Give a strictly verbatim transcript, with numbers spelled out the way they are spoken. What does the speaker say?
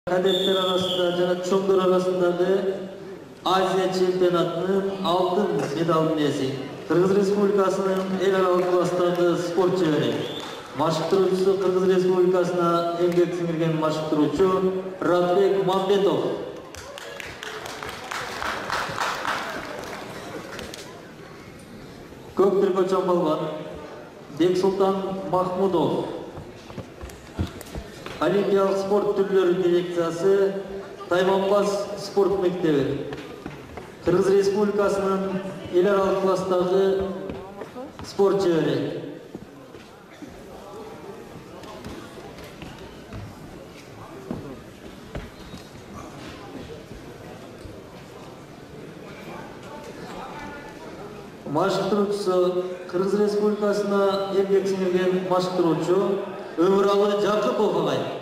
Kadetler arasında, jana çoğunlar arasındagı Азия чемпионатынын алтын медалын ээси. Кыргыз Республикасынын эл аралык класстагы спорт чебери. Машыктыруучусу Кыргыз Республикасына эмгек сиңирген машыктыруучу Радбек Мамбетов. Көк түркө чамбалган Бексултан Махмудов. Олимпиялык спорт түрлөрү дирекциясы Тайманбас спорт мектеби. Кыргыз Республикасынын эл аралык класстагы спорт чебери. Машыктыруучусу Кыргыз Республикасына эмгек сиңирген машыктыруучу Өмүралы Жакыпов агай.